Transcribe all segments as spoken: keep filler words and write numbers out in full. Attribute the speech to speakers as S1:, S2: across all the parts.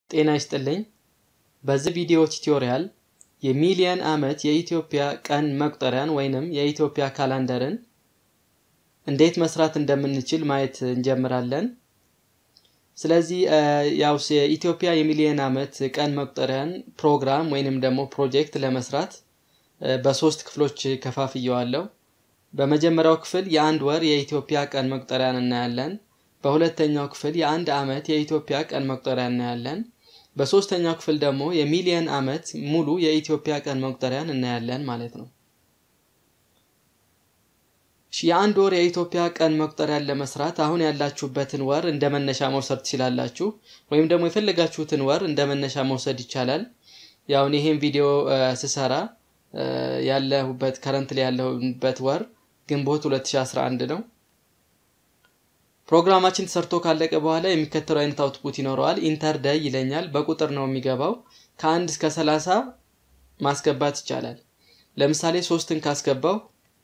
S1: ጤና ይስጥልኝ በዚህ ቪዲዮ ቱቶሪያል የሚሊየን ዓመት የኢትዮጵያ ቀን መቁጠሪያን ወይንም የኢትዮጵያ ካላንደርን እንዴት መስራት እንደምንችል ማየት እንጀምራለን። ስለዚህ ያው የኢትዮጵያ የሚሊየን ዓመት ቀን መቁጠሪያን ፕሮግራም ወይንም ደግሞ ፕሮጀክት ለመስራት በሶስት ክፍሎች ከፋፍየዋለሁ። በመጀመሪያው ክፍል የአንድ ወር የኢትዮጵያ ቀን መቁጠሪያን እናያለን። በሁለተኛው ክፍል የአንድ ዓመት የኢትዮጵያ ቀን መቁጠሪያን እናያለን። በሶስተኛው ክፍል ደግሞ የሚሊየን ዓመት ሙሉ የኢትዮጵያ ቀን መቁጠሪያን እናያለን ማለት ነው። የአንድ ወር የኢትዮጵያ ቀን መቁጠሪያን ለመስራት አሁን ያላችሁበትን ወር እንደመነሻ መውሰድ ትችላላችሁ ወይም ደግሞ የፈለጋችሁትን ወር እንደመነሻ መውሰድ ይቻላል። ያው ይሄን ቪዲዮ ስሰራ ያለሁበት ከረንትሊ ያለሁበት ወር ግንቦት ሁለት ሺህ አስራ አንድ ነው። ፕሮግራማችን ተሰርቶ ካለቀ በኋላ የሚከተለው አይነት አውትፑት ይኖረዋል። ኢንተር ዴይ ይለኛል። በቁጥር ነው የሚገባው። ከአንድ እስከ ሰላሳ ማስገባት ይቻላል። ለምሳሌ ሶስትን ካስገባው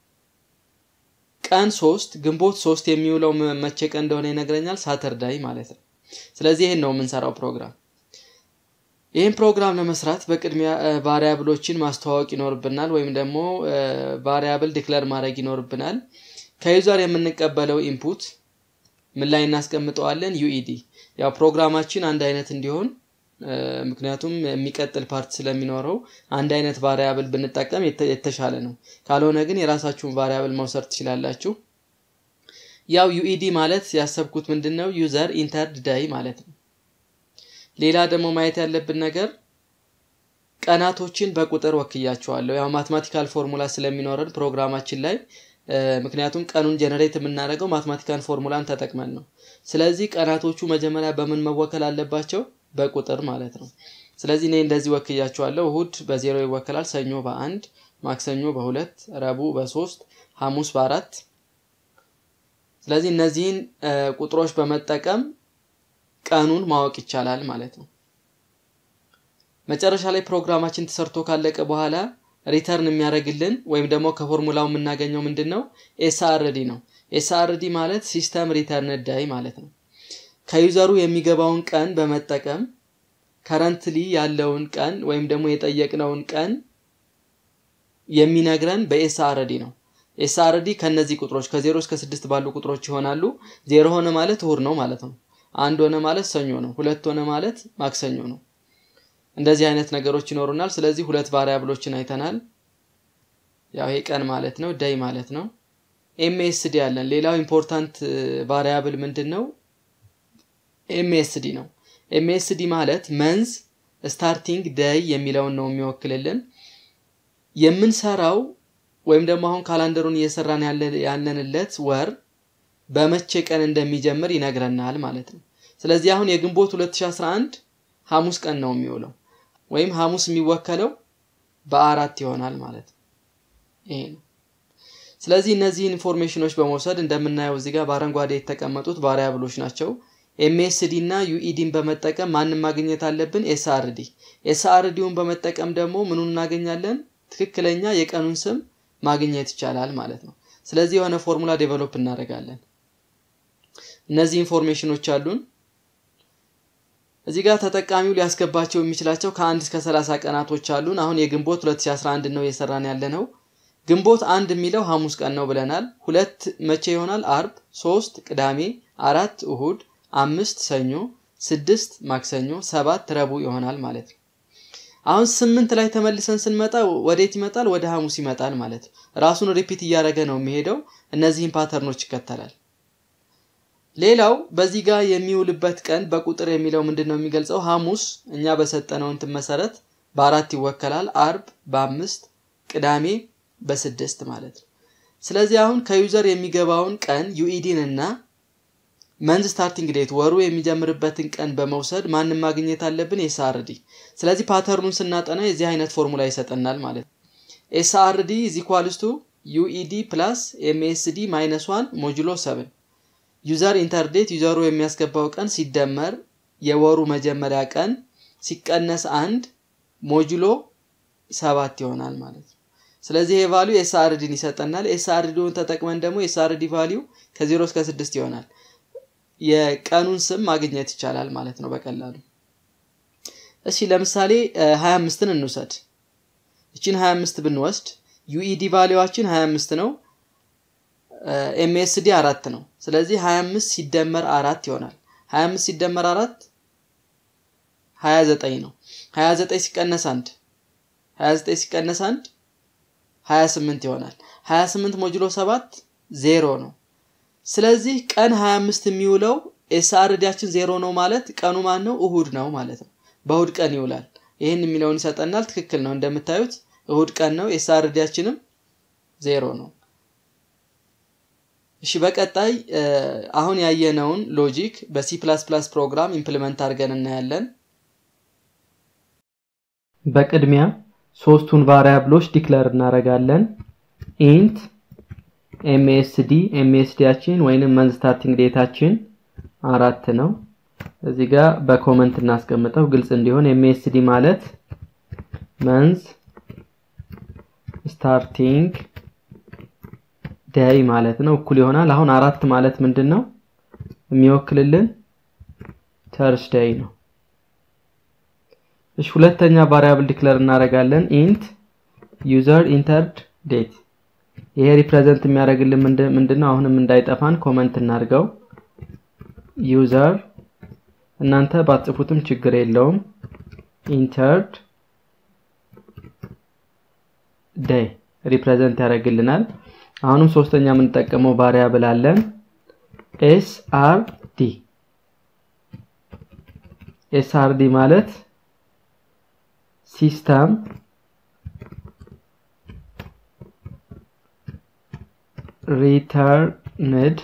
S1: ቀን ሶስት ግንቦት ሶስት የሚውለው መቼ ቀን እንደሆነ ይነግረኛል። ሳተርዳይ ማለት ነው። ስለዚህ ይሄን ነው የምንሰራው ፕሮግራም። ይሄን ፕሮግራም ለመስራት በቅድሚያ ቫሪያብሎችን ማስተዋወቅ ይኖርብናል ወይም ደግሞ ቫሪያብል ዲክሌር ማድረግ ይኖርብናል። ከዩዘር የምንቀበለው ኢንፑት ምን ላይ እናስቀምጠዋለን? ዩኢዲ። ያው ፕሮግራማችን አንድ አይነት እንዲሆን ምክንያቱም የሚቀጥል ፓርት ስለሚኖረው አንድ አይነት ቫሪያብል ብንጠቀም የተሻለ ነው። ካልሆነ ግን የራሳችሁን ቫሪያብል መውሰድ ትችላላችሁ። ያው ዩኢዲ ማለት ያሰብኩት ምንድነው? ዩዘር ኢንተርድ ዴይ ማለት ነው። ሌላ ደግሞ ማየት ያለብን ነገር ቀናቶችን በቁጥር ወክያቸዋለሁ። ያው ማትማቲካል ፎርሙላ ስለሚኖረን ፕሮግራማችን ላይ ምክንያቱም ቀኑን ጀነሬት የምናደርገው ማትማቲካል ፎርሙላን ተጠቅመን ነው። ስለዚህ ቀናቶቹ መጀመሪያ በምን መወከል አለባቸው? በቁጥር ማለት ነው። ስለዚህ እኔ እንደዚህ ወክያቸዋለሁ። እሁድ በዜሮ ይወከላል፣ ሰኞ በአንድ፣ ማክሰኞ በሁለት፣ ረቡዕ በሶስት፣ ሐሙስ በአራት። ስለዚህ እነዚህን ቁጥሮች በመጠቀም ቀኑን ማወቅ ይቻላል ማለት ነው። መጨረሻ ላይ ፕሮግራማችን ተሰርቶ ካለቀ በኋላ ሪተርን የሚያደርግልን ወይም ደግሞ ከፎርሙላው የምናገኘው ምንድነው? ኤስአርዲ ነው። ኤስአርዲ ማለት ሲስተም ሪተርን ዴይ ማለት ነው። ከዩዘሩ የሚገባውን ቀን በመጠቀም ከረንትሊ ያለውን ቀን ወይም ደግሞ የጠየቅነውን ቀን የሚነግረን በኤስአርዲ ነው። ኤስአርዲ ከነዚህ ቁጥሮች ከዜሮ እስከ ስድስት ባሉ ቁጥሮች ይሆናሉ። ዜሮ ሆነ ማለት እሁድ ነው ማለት ነው። አንድ ሆነ ማለት ሰኞ ነው። ሁለት ሆነ ማለት ማክሰኞ ነው። እንደዚህ አይነት ነገሮች ይኖሩናል። ስለዚህ ሁለት ቫሪያብሎችን አይተናል። ያው ይሄ ቀን ማለት ነው፣ ዴይ ማለት ነው። ኤምኤስዲ አለን። ሌላው ኢምፖርታንት ቫሪያብል ምንድነው? ኤምኤስዲ ነው። ኤምኤስዲ ማለት መንዝ ስታርቲንግ ዴይ የሚለውን ነው የሚወክልልን። የምንሰራው ወይም ደግሞ አሁን ካላንደሩን እየሰራን ያለንለት ወር በመቼ ቀን እንደሚጀምር ይነግረናል ማለት ነው። ስለዚህ አሁን የግንቦት ሁለት ሺህ አስራ አንድ ሐሙስ ቀን ነው የሚውለው ወይም ሐሙስ የሚወከለው በአራት ይሆናል ማለት ነው። ይሄ ነው። ስለዚህ እነዚህ ኢንፎርሜሽኖች በመውሰድ እንደምናየው እዚህ ጋር በአረንጓዴ የተቀመጡት ቫሪያብሎች ናቸው። ኤምኤስዲ እና ዩኢዲን በመጠቀም ማንን ማግኘት አለብን? ኤስአርዲ። ኤስአርዲውን በመጠቀም ደግሞ ምኑን እናገኛለን? ትክክለኛ የቀኑን ስም ማግኘት ይቻላል ማለት ነው። ስለዚህ የሆነ ፎርሙላ ዴቨሎፕ እናደርጋለን። እነዚህ ኢንፎርሜሽኖች አሉን። እዚህ ጋር ተጠቃሚው ሊያስገባቸው የሚችላቸው ከአንድ እስከ ሰላሳ ቀናቶች አሉን። አሁን የግንቦት ሁለት ሺህ አስራ አንድ ነው እየሰራን ያለነው። ግንቦት አንድ የሚለው ሐሙስ ቀን ነው ብለናል። ሁለት መቼ ይሆናል? አርብ፣ ሶስት ቅዳሜ፣ አራት እሁድ፣ አምስት ሰኞ፣ ስድስት ማክሰኞ፣ ሰባት ረቡዕ ይሆናል ማለት ነው። አሁን ስምንት ላይ ተመልሰን ስንመጣ ወዴት ይመጣል? ወደ ሐሙስ ይመጣል ማለት ነው። ራሱን ሪፒት እያደረገ ነው የሚሄደው። እነዚህን ፓተርኖች ይከተላል። ሌላው በዚህ ጋር የሚውልበት ቀን በቁጥር የሚለው ምንድነው የሚገልጸው? ሐሙስ እኛ በሰጠነው እንትን መሰረት በአራት ይወከላል፣ አርብ በአምስት፣ ቅዳሜ በስድስት ማለት ነው። ስለዚህ አሁን ከዩዘር የሚገባውን ቀን ዩኢዲን እና መንዝ ስታርቲንግ ዴት ወሩ የሚጀምርበትን ቀን በመውሰድ ማንን ማግኘት አለብን? ኤስአርዲ። ስለዚህ ፓተርኑን ስናጠና የዚህ አይነት ፎርሙላ ይሰጠናል ማለት ነው። ኤስአርዲ = ዩኢዲ + ኤምኤስዲ - ዋን ሞጁሎ ሰቨን ዩዘር ኢንተር ዴት ዩዘሩ የሚያስገባው ቀን ሲደመር የወሩ መጀመሪያ ቀን ሲቀነስ አንድ ሞጁሎ ሰባት ይሆናል ማለት ነው። ስለዚህ ይሄ ቫልዩ ኤስአርዲን ይሰጠናል። ኤስአርዲውን ተጠቅመን ደግሞ ኤስአርዲ ቫልዩ ከዜሮ እስከ ስድስት ይሆናል። የቀኑን ስም ማግኘት ይቻላል ማለት ነው በቀላሉ። እሺ ለምሳሌ ሃያ አምስትን እንውሰድ እቺን ሃያ አምስት ብንወስድ ዩኢዲ ቫልዩዋችን ሃያ አምስት ነው ኤምኤስዲ አራት ነው ስለዚህ ሃያ አምስት ሲደመር አራት ይሆናል ሃያ አምስት ሲደመር አራት ሃያ ዘጠኝ ነው ሃያ ዘጠኝ ሲቀነስ አንድ ሃያ ዘጠኝ ሲቀነስ አንድ ሃያ ስምንት ይሆናል ሃያ ስምንት ሞጁሎ ሰባት ዜሮ ነው ስለዚህ ቀን ሃያ አምስት የሚውለው ኤስአርዲያችን ዜሮ ነው ማለት ቀኑ ማን ነው እሁድ ነው ማለት ነው በእሁድ ቀን ይውላል ይሄን የሚለውን ይሰጠናል ትክክል ነው እንደምታዩት እሁድ ቀን ነው ኤስአርዲያችንም ዜሮ ነው እሺ በቀጣይ አሁን ያየነውን ሎጂክ በሲ ፕላስ ፕላስ ፕሮግራም ኢምፕሊመንት አድርገን እናያለን በቅድሚያ ሶስቱን ቫሪያብሎች ዲክሌር እናረጋለን int msd msdያችን ወይንም መንዝ ስታርቲንግ ዴታችን አራት ነው እዚህ ጋር በኮሜንት እናስቀምጠው ግልጽ እንዲሆን msd ማለት መንዝ ስታርቲንግ ዴይ ማለት ነው እኩል ይሆናል አሁን አራት ማለት ምንድነው የሚወክልልን ተርስዴይ ነው እሺ ሁለተኛ ቫሪያብል ዲክሌር እናረጋለን int user entered date ይሄ ሪፕሬዘንት የሚያደርግልን ምንድነው አሁንም እንዳይጠፋን ኮሜንት እናርገው user እናንተ ባጽፉትም ችግር የለውም entered day ሪፕሬዘንት ያደርግልናል አሁንም ሶስተኛ ምን ተጠቀመው ቫሪያብል አለን srd srd ማለት system returned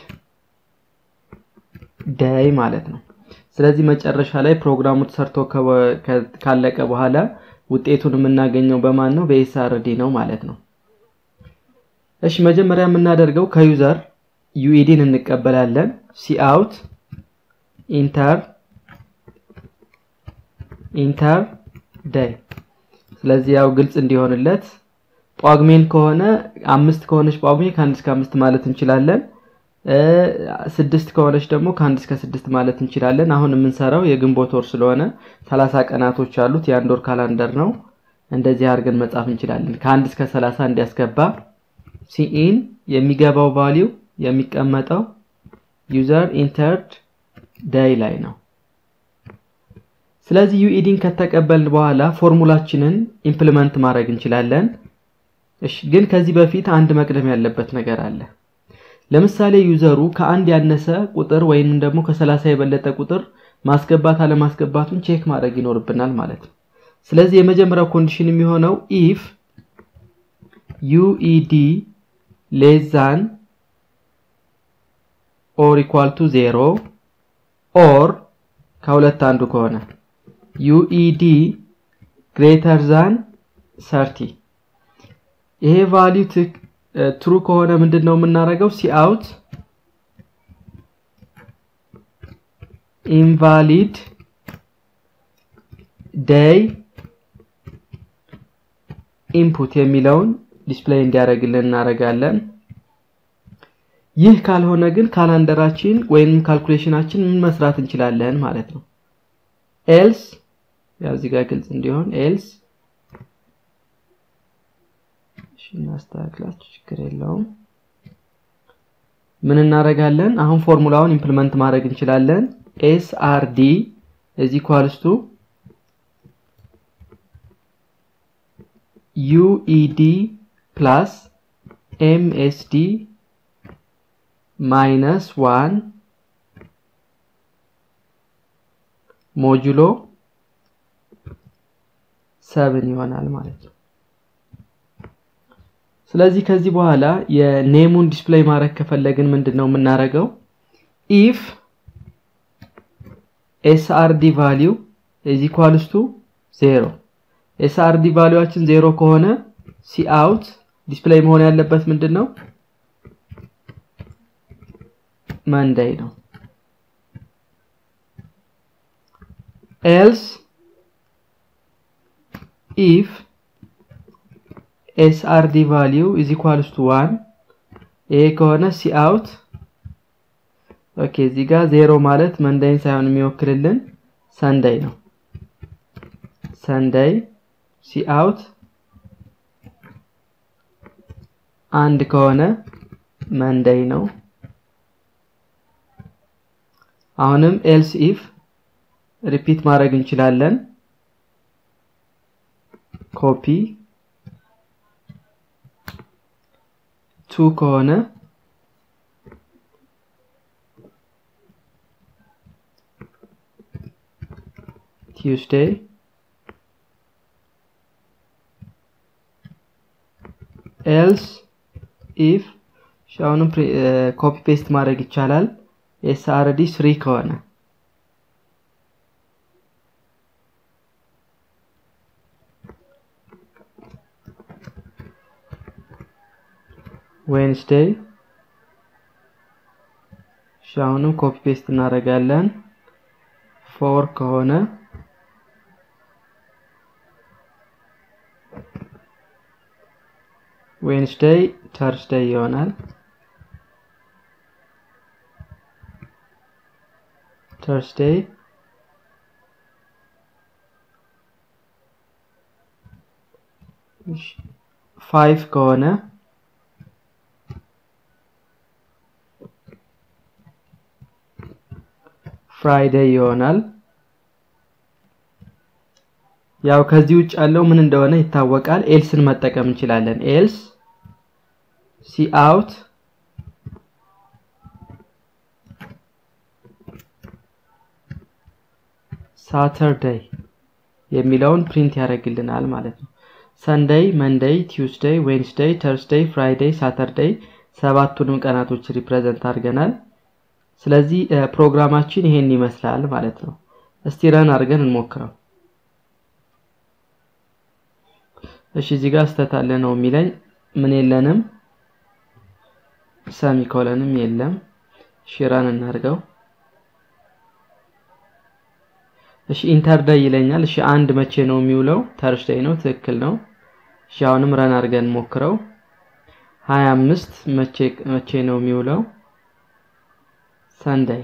S1: day ማለት ነው ስለዚህ መጨረሻ ላይ ፕሮግራሙ ተሰርቶ ካለቀ በኋላ ውጤቱን የምናገኘው በማን ነው በኤስአርዲ ነው ማለት ነው እሺ መጀመሪያ የምናደርገው ከዩዘር ዩኢዲን እንቀበላለን cout enter enter day ስለዚህ ያው ግልጽ እንዲሆንለት ጳጉሜን ከሆነ አምስት ከሆነች ጳጉሜ ከአንድ እስከ አምስት ማለት እንችላለን ስድስት ከሆነች ደግሞ ከአንድ እስከ ስድስት ማለት እንችላለን አሁን የምንሰራው የግንቦት ወር ስለሆነ ሰላሳ ቀናቶች አሉት የአንድ ወር ካላንደር ነው እንደዚህ አድርገን መጻፍ እንችላለን ከአንድ እስከ ሰላሳ እንዲያስገባ cin የሚገባው ቫልዩ የሚቀመጠው user entered day ላይ ነው ስለዚህ ዩኢዲን ከተቀበልን በኋላ ፎርሙላችንን ኢምፕሊመንት ማድረግ እንችላለን እሺ ግን ከዚህ በፊት አንድ መቅደም ያለበት ነገር አለ ለምሳሌ ዩዘሩ ከአንድ ያነሰ ቁጥር ወይንም ደግሞ ከ30 የበለጠ ቁጥር ማስገባት አለ ማስገባቱን ቼክ ማድረግ ይኖርብናል ማለት ነው ስለዚህ የመጀመሪያው ኮንዲሽን የሚሆነው if uid less than or equal to zero or ከሁለት አንዱ ከሆነ uid greater than thirty ይሄ ቫልዩ ትሩ ከሆነ ምንድነው የምናደርገው cout invalid day input የሚለውን ዲስፕሌይ እንዲያደርግልን እናደርጋለን ይህ ካልሆነ ግን ካላንደራችን ወይንም ካልኩሌሽናችን ምን መስራት እንችላለን ማለት ነው else ያው እዚህ ጋር ግልጽ እንዲሆን else እሺ እናስተካክላችሁ ችግር የለውም ምን እናደርጋለን አሁን ፎርሙላውን ኢምፕሊመንት ማድረግ እንችላለን srd is equals to ued plus msd minus one modulo seven ይሆናል ማለት ነው ስለዚህ ከዚህ በኋላ የኔሙን ዲስፕሌይ ማድረግ ከፈለግን ምንድነው የምናደርገው if srd value is equals to zero srd ቫልዩአችን ዜሮ ከሆነ cout ዲስፕሌይ መሆን ያለበት ምንድነው Monday ነው else if srd value is equals to one ይሄ ከሆነ cout ኦኬ እዚህ ጋር ዜሮ ማለት Monday ሳይሆን የሚወክልልን Sunday ነው Sunday see out አንድ ከሆነ Monday ነው አሁንም else if repeat ማድረግ እንችላለን copy two ከሆነ Tuesday else if ሻውንም ኮፒ ፔስት ማድረግ ይቻላል s already three ከሆነ Wednesday ሻውንም ኮፒ ፔስት እናደርጋለን four ከሆነ Wednesday Thursday ይሆናል Thursday five ከሆነ Friday ይሆናል ያው ከዚህ ውጭ ያለው ምን እንደሆነ ይታወቃል ኤልስን መጠቀም እንችላለን else see out Saturday የሚለውን ፕሪንት ያደርግልናል ማለት ነው Sunday Monday Tuesday Wednesday Thursday Friday Saturday ሰባቱንም ቀናቶች ሪፕሬዘንት አድርገናል ስለዚህ ፕሮግራማችን ይሄን ይመስላል ማለት ነው እስቲ ረን አድርገን እንሞክረው እሺ እዚህ ጋር ስተታለ ነው የሚለኝ ምን የለንም ሰሚኮለንም የለም ሽራን እናርገው እሺ ኢንተር ዴይ ይለኛል እሺ አንድ መቼ ነው የሚውለው Thursday ነው ትክክል ነው እሺ አሁንም ረን አድርገን ሞክረው ሃያ አምስት መቼ መቼ ነው የሚውለው Sunday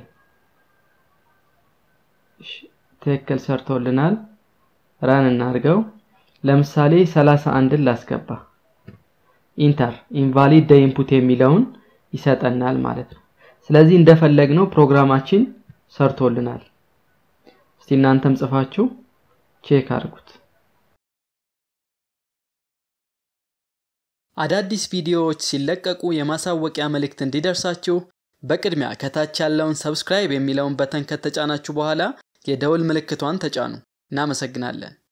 S1: እሺ ትክክል ሰርቶልናል ረን እናርገው ለምሳሌ ሰላሳ አንድ ላስገባ ኢንተር ኢንቫሊድ ዴይ ኢንፑት የሚለውን ይሰጠናል ማለት ነው ስለዚህ እንደፈለግነው ፕሮግራማችን ሰርቶልናል እስቲ እናንተም ጽፋችሁ ቼክ አድርጉት
S2: አዳዲስ ቪዲዮዎች ሲለቀቁ የማሳወቂያ መልእክት እንዲደርሳችሁ በቅድሚያ ከታች ያለውን ሰብስክራይብ የሚለውን በተን ከተጫናችሁ በኋላ የደውል ምልክቷን ተጫኑ እናመሰግናለን